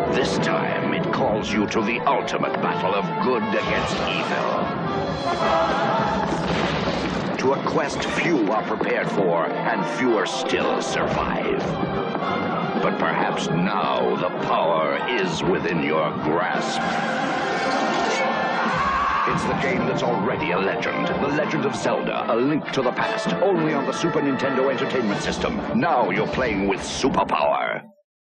This time, it calls you to the ultimate battle of good against evil. To a quest few are prepared for, and fewer still survive. But perhaps now the power is within your grasp. It's the game that's already a legend. The Legend of Zelda, A Link to the Past, only on the Super Nintendo Entertainment System. Now you're playing with superpower.